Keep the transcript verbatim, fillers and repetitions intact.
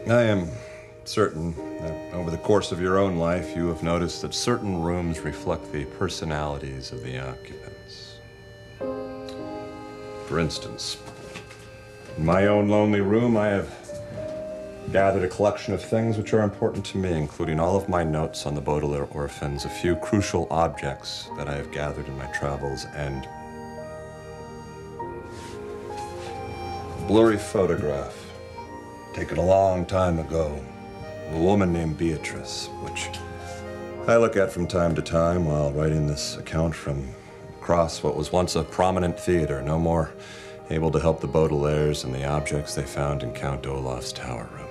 I am certain that over the course of your own life, you have noticed that certain rooms reflect the personalities of the occupants. For instance, in my own lonely room, I have gathered a collection of things which are important to me, including all of my notes on the Baudelaire orphans, a few crucial objects that I have gathered in my travels, and a blurry photograph taken a long time ago of a woman named Beatrice, which I look at from time to time while writing this account from across what was once a prominent theater, no more able to help the Baudelaires and the objects they found in Count Olaf's tower room.